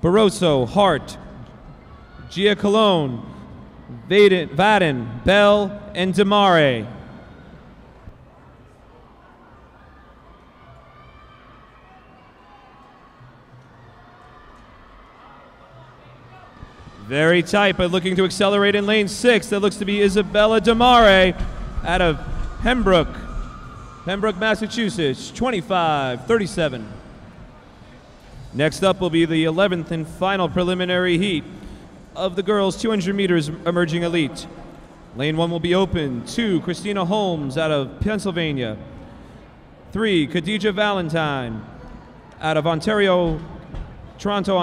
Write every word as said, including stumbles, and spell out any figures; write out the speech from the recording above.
Barroso, Hart, Giacalone, Vaden, Vaden, Bell, and Demare. Very tight, but looking to accelerate in lane six. That looks to be Isabella Demare out of Pembroke, Pembroke, Massachusetts, twenty-five thirty-seven. Next up will be the eleventh and final preliminary heat of the girls' two hundred meters emerging elite. Lane one will be open. Two, Christina Holmes out of Pennsylvania. Three, Khadija Valentine out of Ontario, Toronto,